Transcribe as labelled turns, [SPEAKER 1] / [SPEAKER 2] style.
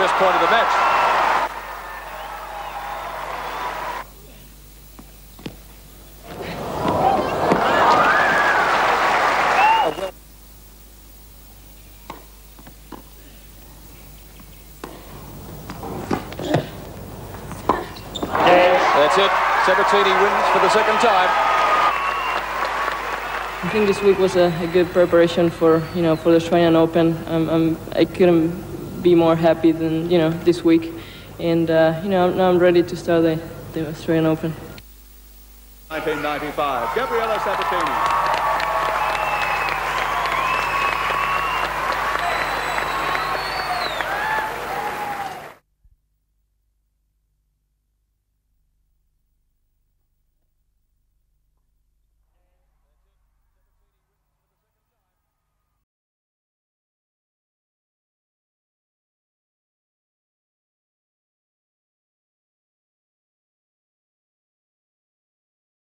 [SPEAKER 1] this point of the match. That's it. Sabatini wins for the second time.
[SPEAKER 2] I think this week was a good preparation for the Australian Open. I couldn't be more happy than this week, and now I'm ready to start the Australian Open.
[SPEAKER 1] 1995, Gabriela Sabatini.